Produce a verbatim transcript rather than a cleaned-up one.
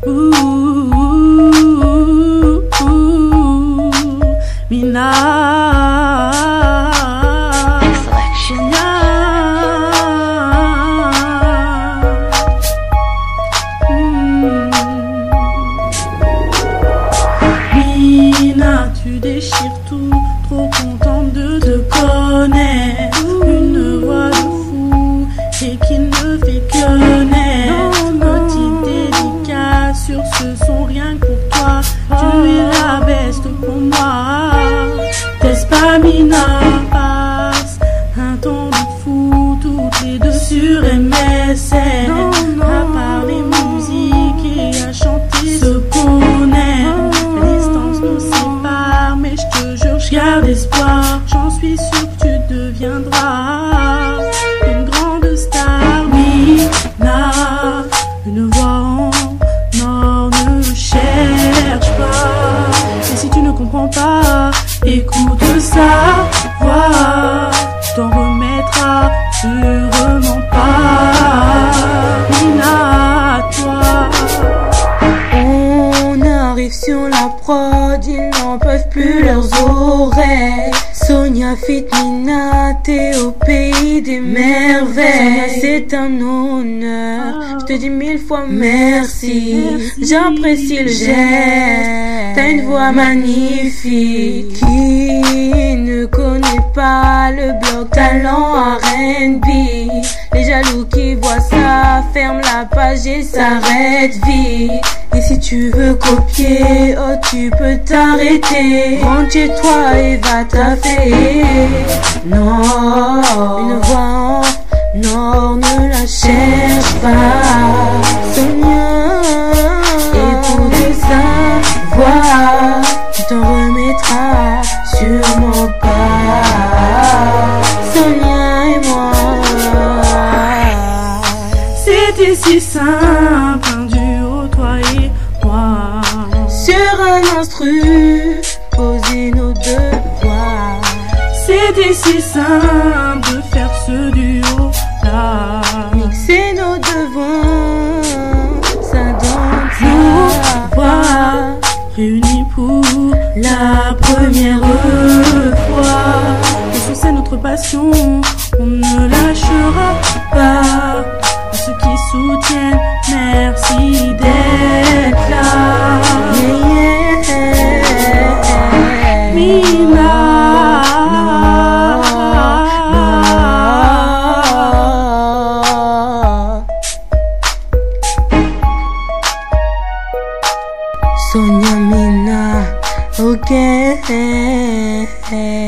Ooh, ooh, ooh, Mina. Mina, tu déchires tout, trop contente de te connaître. Une voix de fou et qui ne fait que naître. Petite dédicace sur ce son rien que pour toi. Tu es la best pour moi. N'est-ce pas Mina? Passe un temps de fou, toutes les deux sur M S N. À parler musique et à chanter ce qu'on aime. Mais je te jure, je garde espoir. J'en suis sûre que tu deviendras une grande star. Mina, une voix en or, ne cherche pas. Et si tu ne comprends pas, écoute sa voix, tu t'en remettras sûrement pas. Mina, toi. On arrive sur la prod, ils n'en peuvent plus leurs oreilles. Sonia fit Mina, t'es au pays des merveilles. Sonia, c'est un honneur, je te dis mille fois merci. J'apprécie le geste, t'as une voix magnifique. Qui ne connaît pas le blog talent R and B? Les jaloux qui voient ça ferment la page et s'arrêtent vite. Et si tu veux copier, oh tu peux t'arrêter. Rentre chez toi et va taffer. Non, une voix en or, ne la cherche pas. Sonia, écoute sa voix, tu t'en remettras sûrement pas. Sonia et moi, c'était si simple, un duo, toi et moi. sur un instru, poser nos deux voix. C'était si simple de faire ce duo-là. Mixer nos deux voix, ça donne ça. Nos voix réunies pour la première fois. Et sur c'est notre passion, on ne lâchera pas. À ceux qui soutiennent, merci d'être là. Yeah, yeah. Mina. Sonia, Mina, ok.